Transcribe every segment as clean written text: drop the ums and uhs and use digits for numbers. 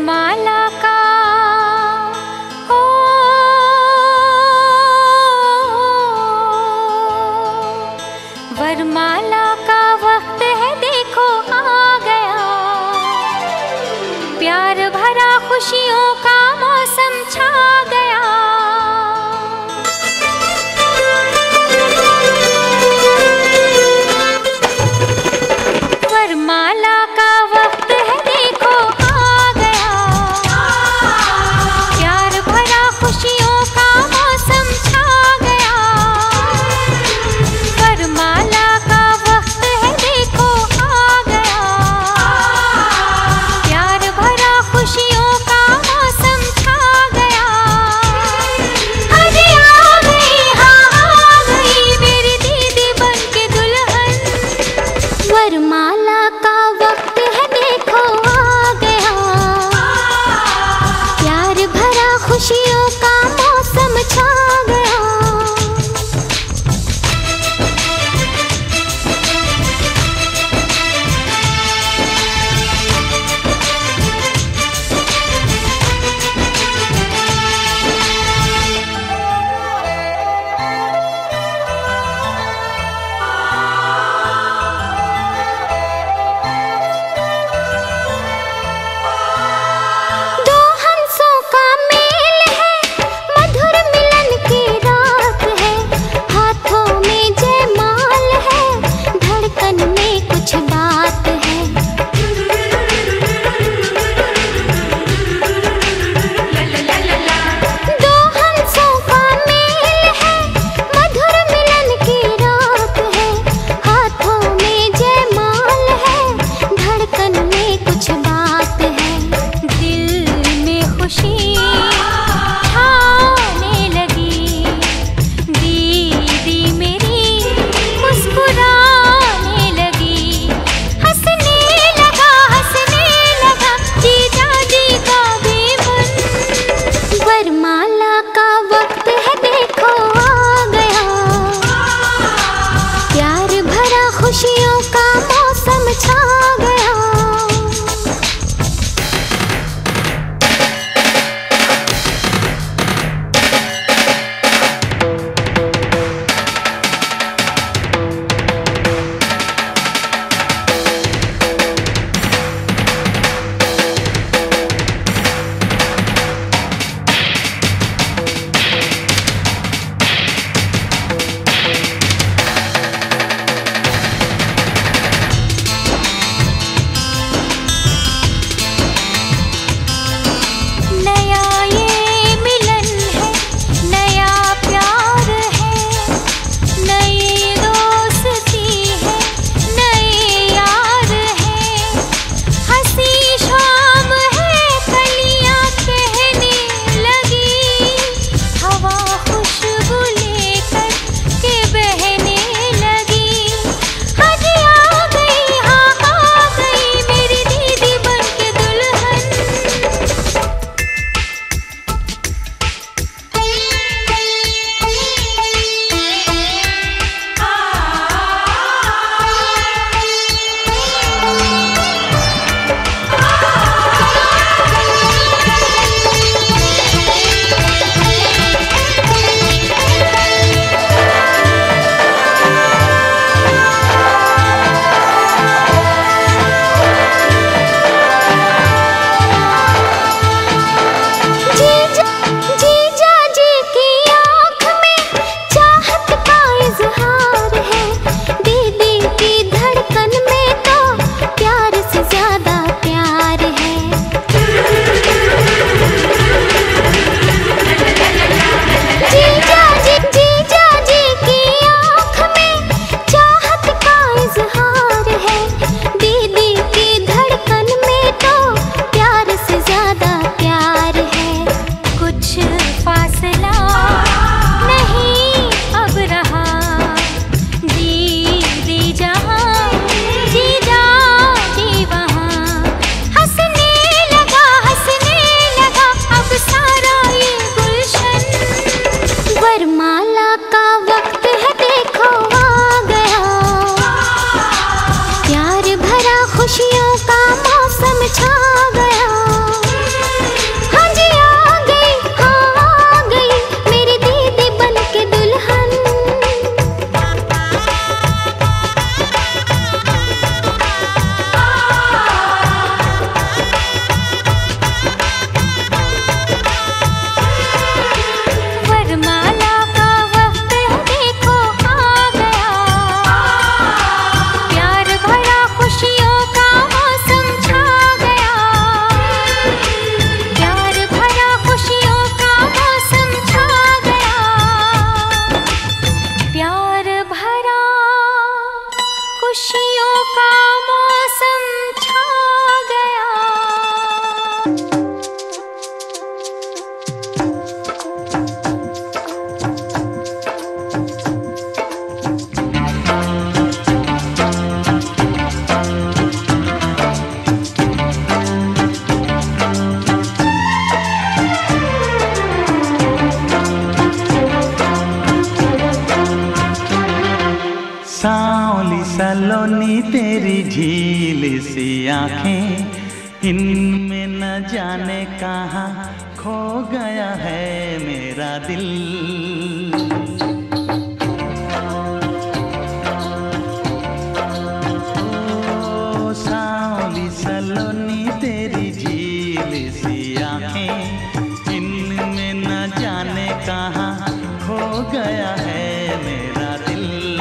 वरमाला का हो वरमाला का वक्त है, देखो आ गया। प्यार भरा खुशियों का मौसम छा गया। वरमाला का वक्त है, देखो आ गया। प्यार भरा खुशियों का मौसम छा गया। वरमाला का वक्त है, देखो आ गया। प्यार भरा खुशियों का मौसम छा गया। झील सी आंखें, इनमें न जाने कहाँ खो गया है मेरा दिल। ओ सांवली सलोनी तेरी झील सी आंखें, इनमें न जाने कहाँ खो गया है मेरा दिल।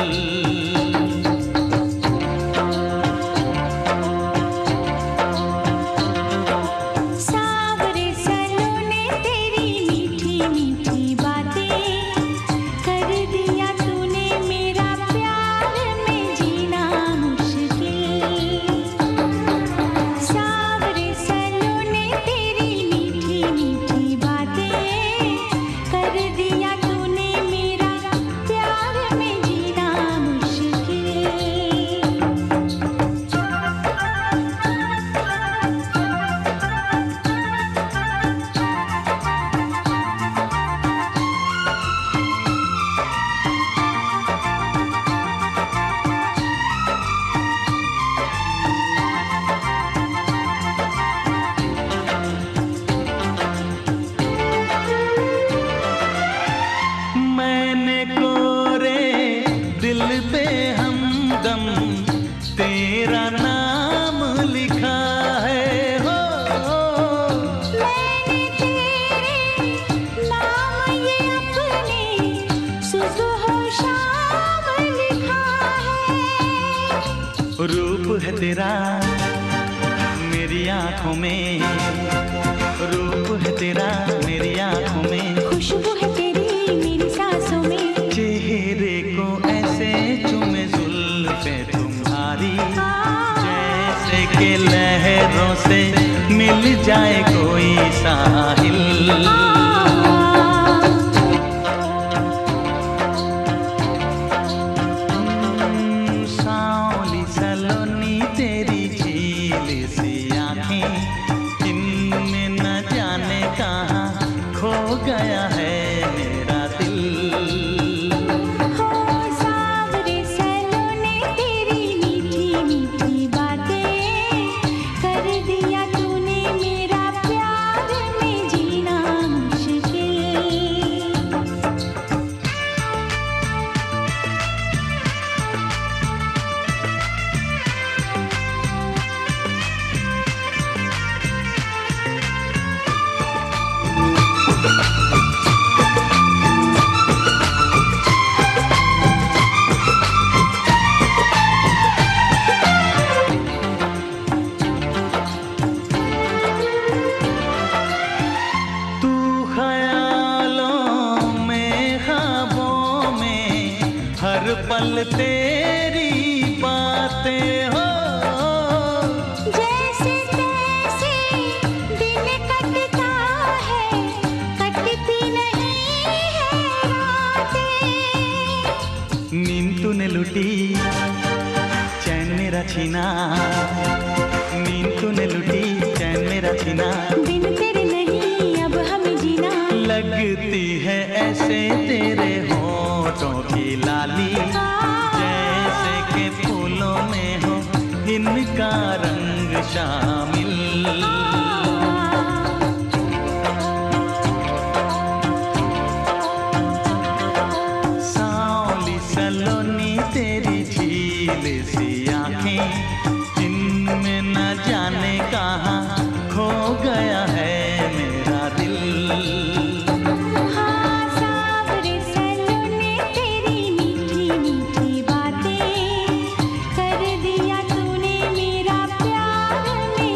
सांवरे सलोने तेरी मीठी मीठी बातें, कर दिया तूने मेरा प्यार में जीना मुश्किल। सांवरे सलोने तेरी मीठी मीठी बातें, कर दिया तूने मेरा प्यार में जीना मुश्किल। मैंने कोरे दिल पे हमदम तेरा नाम लिखा है हो। मैंने तेरे नाम ये अपने सुबह शाम लिखा है। रूप है तेरा मेरी आंखों में, रूप है तेरा मेरी आंखों में, खुशबू है तेरी मेरी सांसों में। चेहरे को ऐसे चूमे जुल्फे तुम्हारी, जैसे के लहरों से मिल जाए कोई साहिल। सांवली सलोनी तेरी झील सी आंखें, इनमें न जाने कहाँ खो गया है मेरा दिल। हो सांवरे सलोने तेरी मीठी मीठी बातें, कर दिया तूने मेरा प्यार में जीना मुश्किल। तू ख्यालों में ख्वाबों में हर पल तेरी बातें हो। जैसे तैसे दिन कटता है, कटती नहीं है रातें। नींद तूने लुटी चैन मेरा छीना, नींद तूने लुटी चैन मेरा छीना। बिन तेरे नहीं अब हमें जीना, लगती है ऐसे तेरे होठों की लाली, जैसे के फूलों में हो इनका रंग शामिल। सांवली सलोनी तेरी झील सी आंखें, इनमें न जाने कहाँ खो गया है मेरा दिल। हाँ सांवरे सलोने तेरी मीठी मीठी बातें, कर दिया तूने मेरा प्यार में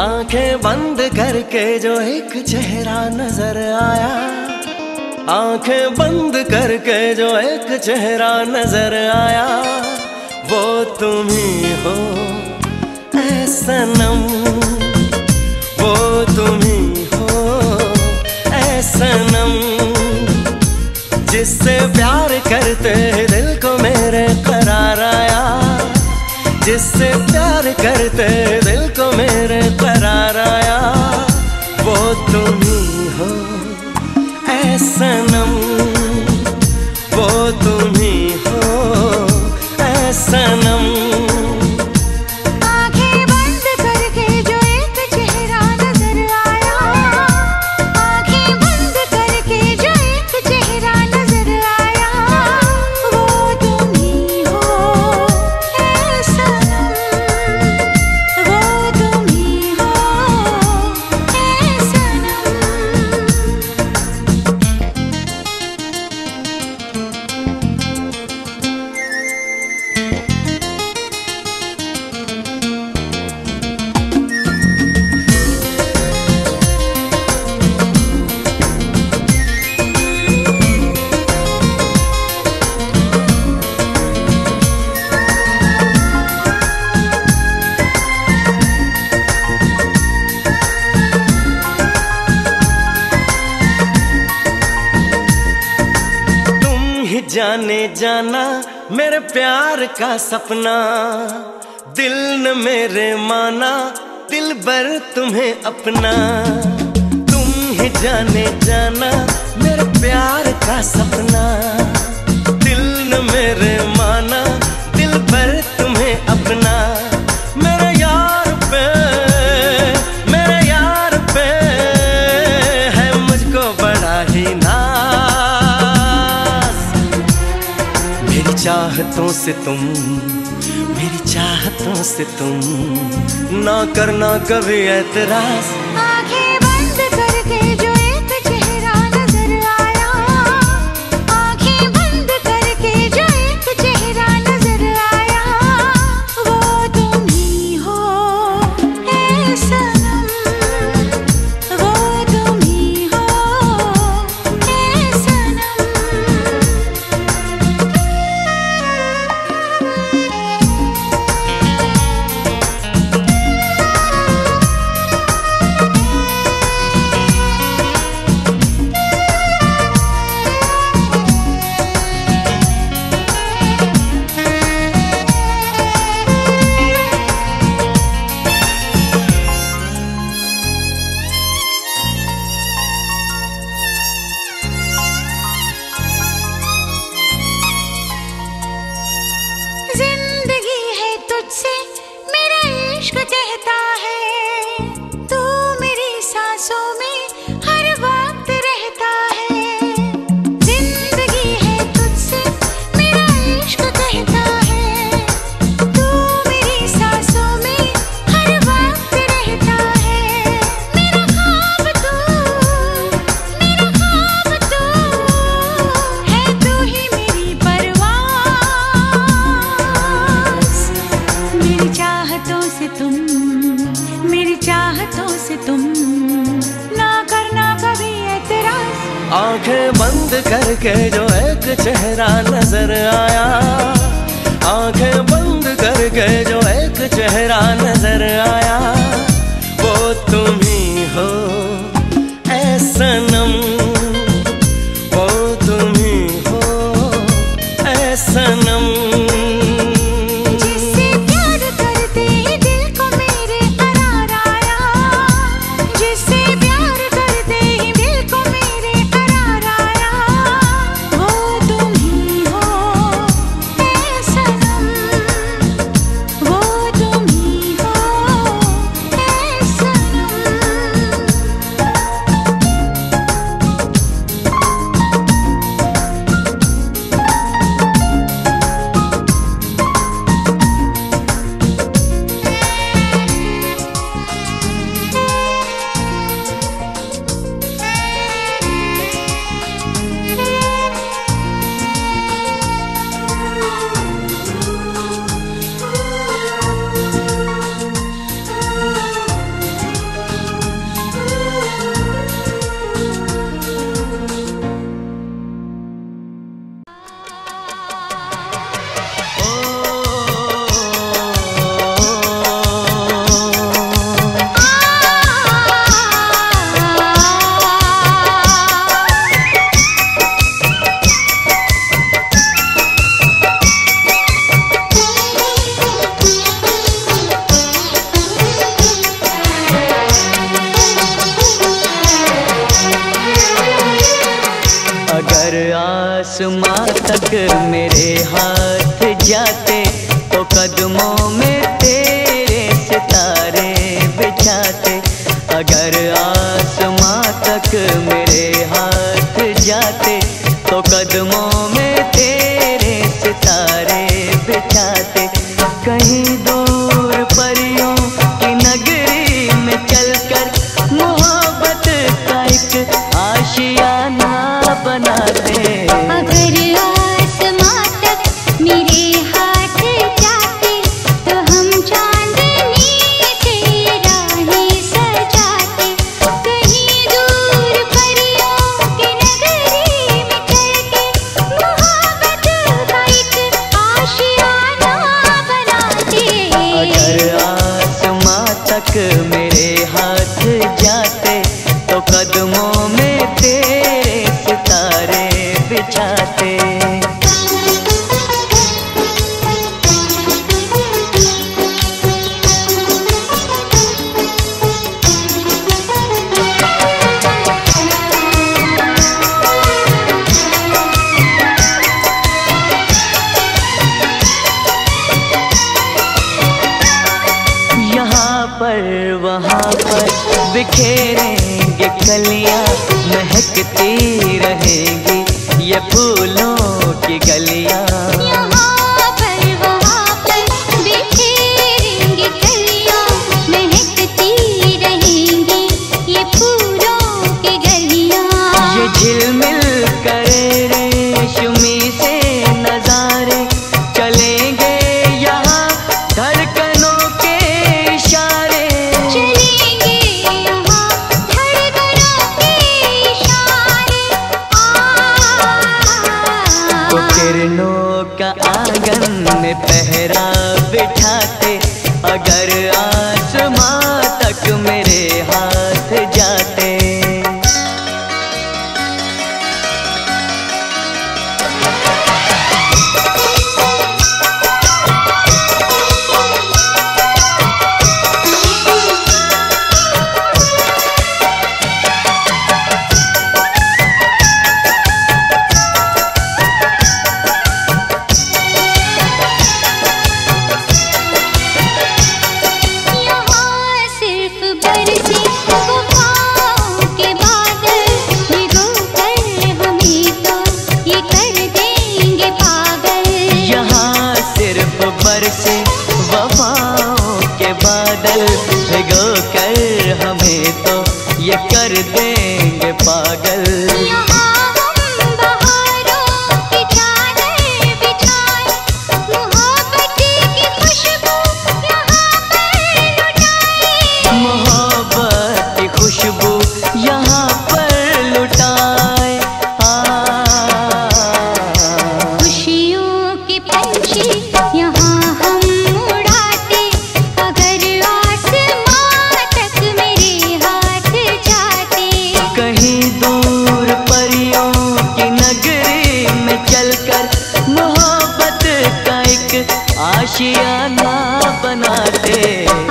आंखें बंद करके जो एक चेहरा नजर आया, आंखें बंद करके जो एक चेहरा नजर आया, वो तुम ही हो ऐ सनम, वो तुम ही हो ऐ सनम। जिससे प्यार करते दिल को मेरे करार आया, जिससे प्यार करते दिल को मेरे करार आया, वो तुम ही हो ऐ सनम, वो तुम ही हो ऐ सनम। आंखें बंद करके जो एक चेहरा नजर आया, आंखें बंद करके जो एक चेहरा नजर आया, वो तुम ही हो ऐ सनम, वो तुम ही हो ऐ सनम। जाने जाना मेरे प्यार का सपना, दिल न मेरे माना दिल भर तुम्हें अपना। तुम ही जाने जाना मेरे प्यार का सपना, दिल न मेरे माना दिल भर तुम्हें अपना। मेरे यार पे, मेरे यार पे है मुझको बड़ा ही चाहतों से तुम, मेरी चाहतों से तुम ना करना कभी ऐतराज। आंखें बंद करके जो एक चेहरा नजर आया, आंखें बंद करके जो एक चेहरा नजर आया, वो तुम ही हो ऐ सनम, वो तुम ही हो ऐ सनम। जिंदगी है तुझसे मेरा इश्क कहता है, तू मेरी सांसों में हर वक्त रहता है। जिंदगी है तुझसे मेरा इश्क कहता है, तू मेरी सांसों में हर वक्त रहता है। मेरा ख्वाब तू, मेरा ख्वाब तू है, तू ही मेरी परवाज़। मेरी चाहतों से तुम, मेरी चाहतों से तुम ना करना कभी ऐतराज। आंखें बंद करके जो एक चेहरा नजर आया, आंखें बंद करके जो एक चेहरा नजर आया, वो तुम ही हो ऐ सनम, वो तुम ही हो ऐ सनम। जिससे प्यार करते ही दिल को मेरे करार आया, जिससे प्यार करते ही दिल को मेरे करार आया, वो तुम ही हो ऐ सनम, वो तुम ही हो ऐ सनम। तक मेरे हाथ जाते तो कदमों में तेरे सितारे बिछाते। पर वहाँ पर बिखेरेंगे कलियाँ, महकती रहेंगी ये फूलों की गलियाँ। यहाँ पर वहाँ पर बिखेरेंगे कलियाँ, महकती रहेंगी ये फूलों की गलियाँ। ये झिलमिल करे रेशमी से नजारे, चलेंगे यहाँ धड़कनों के इशारे। चलेंगे यहाँ धड़कनों के इशारे। वो किरणों का आंगन में पहरा बिठाते, अगर आसमां तक मेरे हाथ जाते। बरसे वफाओं के बादल भिगो कर हमें तो ये कर देंगे पागल। यहाँ हम बहारों की चादर बिछाए, मोहब्बत की खुशबू यहाँ पर लुटाए। मोहब्बत की खुशबू यहाँ पर लुटाए। खुशियों के पंछी यहाँ हम उड़ाते, अगर आसमां तक मेरे हाथ जाते। कहीं दूर परियों की नगरी में चलकर मोहब्बत का एक आशियाना बनाते।